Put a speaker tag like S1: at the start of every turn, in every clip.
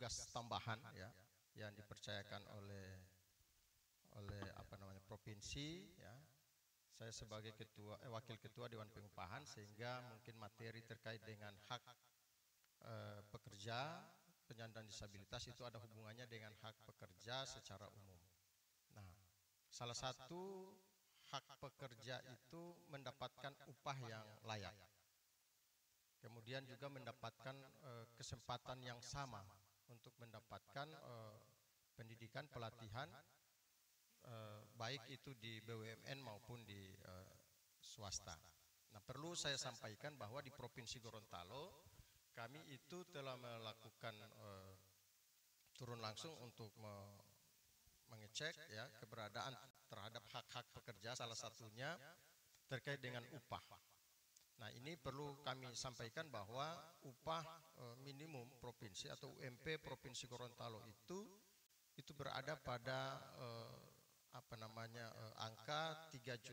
S1: tugas tambahan ya yang dipercayakan oleh provinsi ya. Saya sebagai wakil ketua Dewan Pengupahan, sehingga mungkin materi terkait dengan hak pekerja penyandang disabilitas itu ada hubungannya dengan hak pekerja secara umum. Nah, salah satu hak pekerja itu mendapatkan upah yang layak. Kemudian juga mendapatkan kesempatan yang sama untuk mendapatkan pendidikan pelatihan baik itu di BUMN maupun di swasta. Nah, perlu saya sampaikan bahwa di Provinsi Gorontalo kami itu telah melakukan turun langsung untuk mengecek ya keberadaan terhadap hak-hak pekerja, salah satunya terkait dengan upah. Nah, ini perlu kami sampaikan bahwa upah minimum provinsi atau UMP Provinsi Gorontalo itu berada pada angka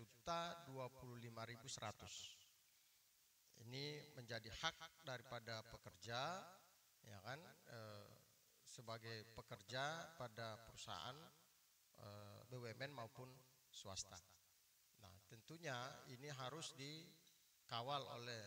S1: 3.025.100. Ini menjadi hak daripada pekerja, ya kan, sebagai pekerja pada perusahaan BUMN maupun swasta. Nah, tentunya ini harus dikawal oleh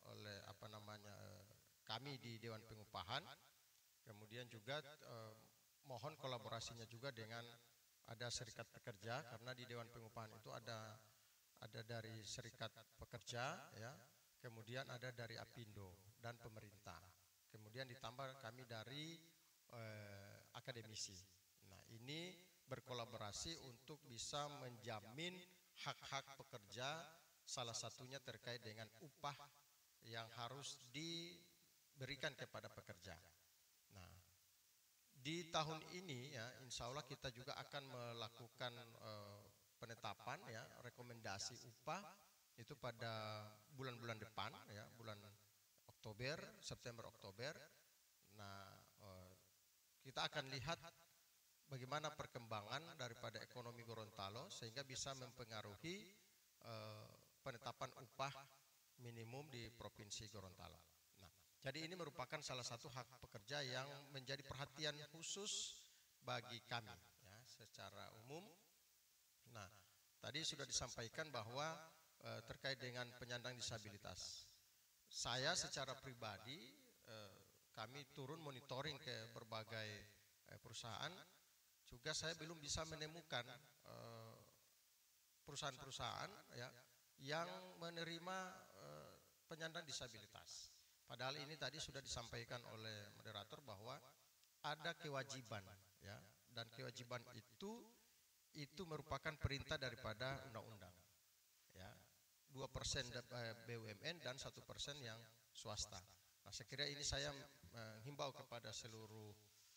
S1: kami di Dewan Pengupahan. Kemudian juga mohon kolaborasinya juga dengan ada serikat pekerja, karena di Dewan Pengupahan itu ada dari serikat pekerja ya, kemudian ada dari Apindo dan pemerintah, kemudian ditambah kami dari akademisi. Nah, ini berkolaborasi untuk bisa menjamin hak-hak pekerja, salah satunya terkait dengan upah yang harus diberikan kepada pekerja. Nah, di tahun ini ya, insya Allah kita juga akan melakukan penetapan ya rekomendasi upah itu pada bulan-bulan depan ya, bulan Oktober, September, Oktober. Nah, kita akan lihat bagaimana perkembangan daripada ekonomi Gorontalo sehingga bisa mempengaruhi penetapan upah minimum di Provinsi Gorontalo. Nah, jadi ini merupakan salah satu hak pekerja yang menjadi perhatian khusus bagi kami ya secara umum. Nah, tadi sudah disampaikan bahwa terkait dengan penyandang disabilitas, saya secara pribadi kami turun monitoring ke berbagai perusahaan, juga saya belum bisa menemukan perusahaan-perusahaan ya yang menerima penyandang disabilitas. Padahal ini tadi sudah disampaikan oleh moderator bahwa ada kewajiban ya, dan kewajiban itu merupakan perintah daripada undang-undang ya, 2% BUMN dan 1% yang swasta. Nah, saya kira ini saya menghimbau kepada seluruh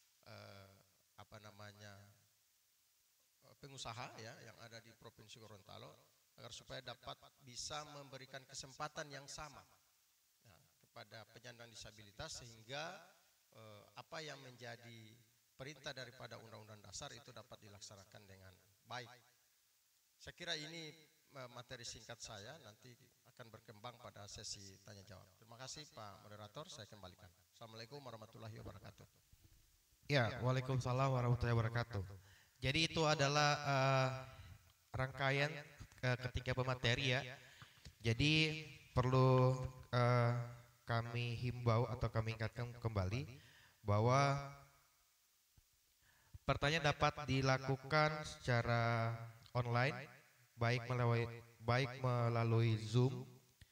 S1: pengusaha ya yang ada di Provinsi Gorontalo agar supaya dapat bisa memberikan kesempatan yang sama ya, kepada penyandang disabilitas, sehingga apa yang menjadi perintah daripada Undang-Undang Dasar itu dapat dilaksanakan dengan baik. Saya kira ini materi singkat saya, nanti akan berkembang pada sesi tanya jawab. Terima kasih Pak Moderator, saya kembalikan. Assalamualaikum warahmatullahi wabarakatuh.
S2: Ya, waalaikumsalam warahmatullahi wabarakatuh. Jadi itu adalah rangkaian ketiga pemateri ya. Jadi perlu kami himbau atau kami ingatkan kembali bahwa pertanyaan dapat dilakukan secara online, baik melalui Zoom,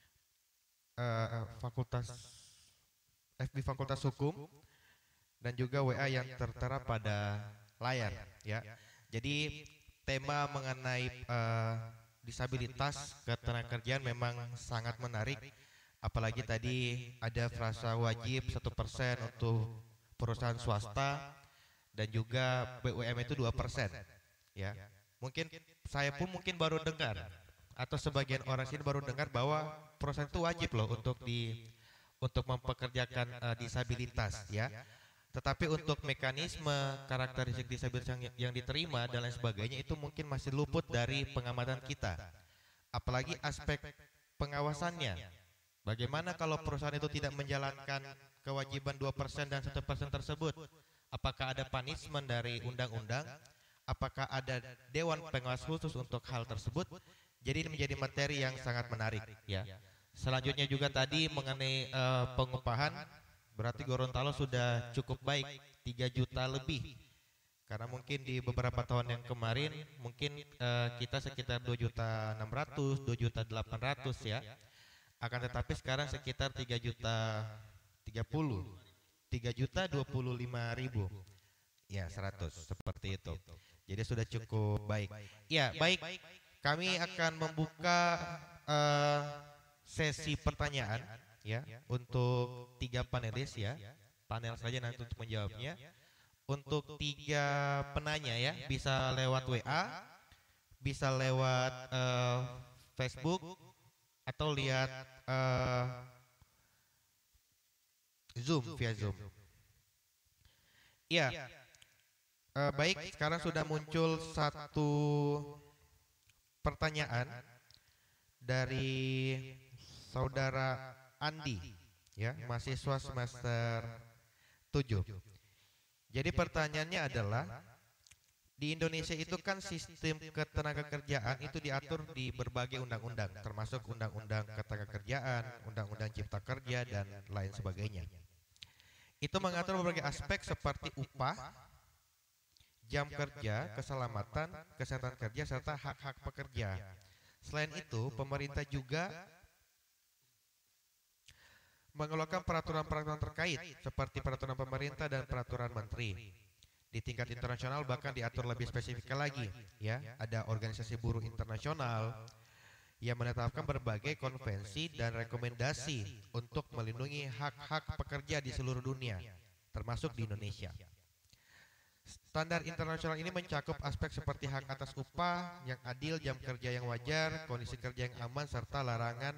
S2: FB Fakultas Hukum, dan juga WA yang tertera pada layar ya. Jadi tema mengenai disabilitas ketenagakerjaan memang sangat menarik, apalagi tadi ada frasa wajib 1% untuk perusahaan swasta dan juga BUMN itu 2% ya. Mungkin saya pun baru dengar atau sebagian orang sini baru dengar bahwa perusahaan itu wajib loh untuk mempekerjakan disabilitas ya. Tetapi untuk mekanisme karakteristik disabilitas yang diterima dan lain sebagainya itu mungkin masih luput dari pengamatan kita. Apalagi aspek pengawasannya. Bagaimana kalau perusahaan itu tidak menjalankan kewajiban 2% dan 1% tersebut? apakah ada punishment dari undang-undang, apakah ada dewan pengawas khusus untuk hal tersebut. Jadi ini menjadi materi yang sangat menarik ya. Selanjutnya juga tadi mengenai pengupahan, berarti Gorontalo sudah cukup baik, 3 juta lebih. Karena mungkin di beberapa tahun yang kemarin mungkin kita sekitar 2.600.000, 2.800.000 ya. Akan tetapi sekarang sekitar 3.030.000, 3.025.000. Ya, 100 seperti itu. Jadi sudah cukup baik. Ya, baik. Kami akan membuka sesi pertanyaan ya untuk 3 panelis ya. Panel saja nanti untuk menjawabnya. Untuk 3 penanya ya, bisa lewat WA, bisa lewat Facebook, atau lihat Zoom, via Zoom. Ya, baik. Sekarang sudah muncul satu pertanyaan dari saudara Andi, ya, mahasiswa semester 7. Jadi pertanyaannya adalah, di Indonesia itu kan sistem ketenagakerjaan itu diatur di berbagai undang-undang, termasuk undang-undang ketenagakerjaan, undang-undang cipta kerja, dan lain sebagainya. Itu mengatur berbagai aspek seperti upah, jam kerja, keselamatan, kesehatan kerja, serta hak-hak pekerja. Selain itu, pemerintah juga mengeluarkan peraturan-peraturan terkait seperti peraturan pemerintah dan peraturan menteri. Di tingkat internasional bahkan diatur lebih spesifik lagi, ya. Ada organisasi buruh internasional yang menetapkan berbagai konvensi dan rekomendasi untuk melindungi hak-hak pekerja di seluruh dunia, termasuk di Indonesia. Standar internasional ini mencakup aspek seperti hak atas upah yang adil, jam kerja yang wajar, kondisi kerja yang aman, serta larangan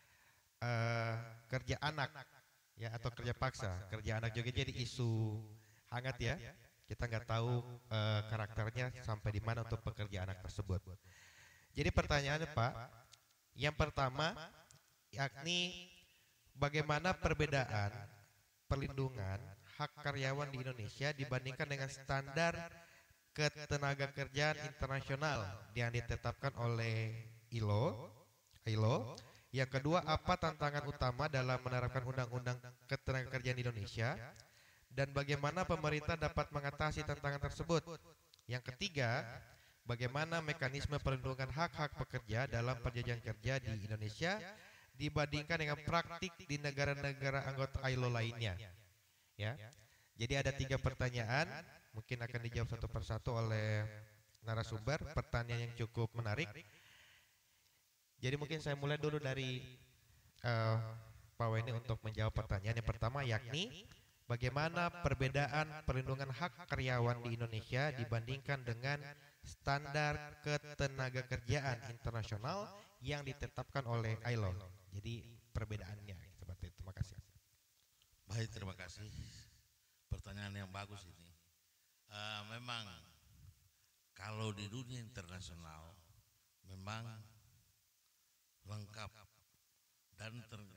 S2: kerja anak ya, atau kerja paksa. Kerja anak juga jadi isu hangat ya. Kita nggak tahu karakternya sampai di mana untuk pekerja anak tersebut. Jadi pertanyaannya Pak, yang pertama yakni bagaimana perbedaan perlindungan hak karyawan di Indonesia dibandingkan dengan standar ketenagakerjaan internasional yang ditetapkan oleh ILO. Yang kedua, apa tantangan utama dalam menerapkan undang-undang ketenagakerjaan di Indonesia dan bagaimana pemerintah dapat mengatasi tantangan tersebut. Yang ketiga, bagaimana mekanisme perlindungan hak-hak pekerja dalam perjanjian kerja di Indonesia dibandingkan dengan praktik di negara-negara anggota ILO lainnya. Ya. Jadi ada 3 pertanyaan, mungkin akan dijawab satu persatu oleh narasumber. Pertanyaan yang cukup menarik. Jadi mungkin saya mulai dulu dari Pak Weni untuk menjawab pertanyaan yang pertama, yakni bagaimana perbedaan perlindungan hak karyawan di Indonesia dibandingkan dengan standar ketenagakerjaan internasional yang ditetapkan oleh ILO. Jadi perbedaannya seperti itu. Terima kasih.
S3: Baik, terima kasih. Pertanyaan yang bagus ini. Memang kalau di dunia internasional memang lengkap dan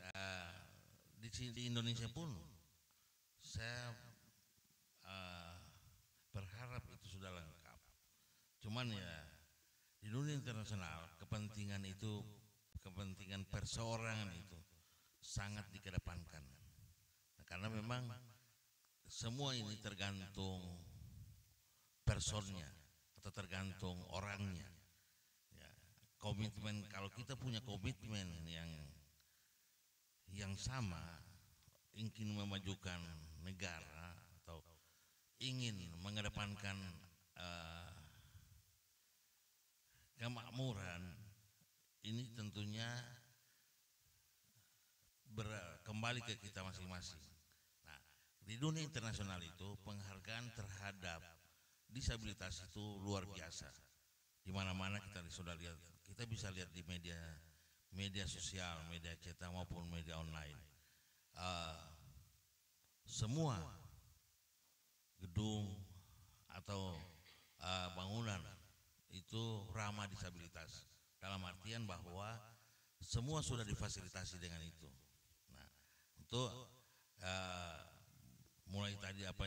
S3: di Indonesia pun saya berharap itu sudah lengkap. Cuman ya di dunia internasional kepentingan perseorangan itu sangat dikedepankan. Nah, karena memang semua ini tergantung personnya atau tergantung orangnya. Komitmen, kalau kita punya komitmen yang sama, ingin memajukan negara atau ingin mengedepankan kemakmuran, ini tentunya kembali ke kita masing-masing. Nah, di dunia internasional itu penghargaan terhadap disabilitas itu luar biasa. Di mana-mana kita sudah lihat. Kita bisa lihat di media sosial, media cetak maupun media online. Semua gedung atau bangunan itu ramah disabilitas. Dalam artian bahwa semua sudah difasilitasi dengan itu. Nah, untuk mulai tadi apa